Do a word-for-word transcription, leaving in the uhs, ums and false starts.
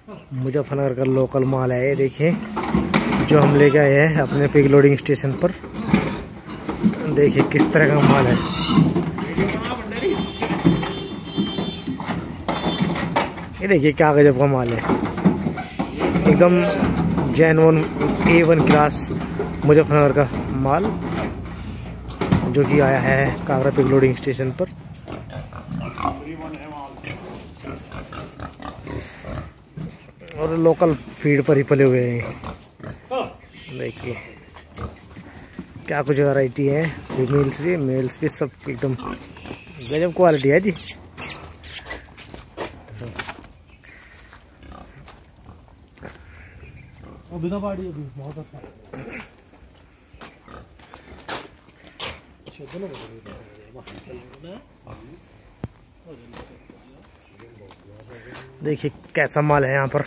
मुजफ्फरनगर का लोकल माल है ये, देखिए जो हम ले गए हैं अपने पिग लोडिंग स्टेशन पर। देखिए किस तरह का माल है। ये देखिए क्या गजब का माल है, एकदम जैन one A one class Muzaffarnagar का माल जो कि आया है कागरा पिग लोडिंग स्टेशन पर। और लोकल फीड पर ही पले हुए हैं। देखिए क्या कुछ वैरायटी है, फीमेल्स भी मेल्स भी, सब एकदम गजब क्वालिटी है जी। बहुत अच्छा देखिए कैसा माल है यहाँ पर।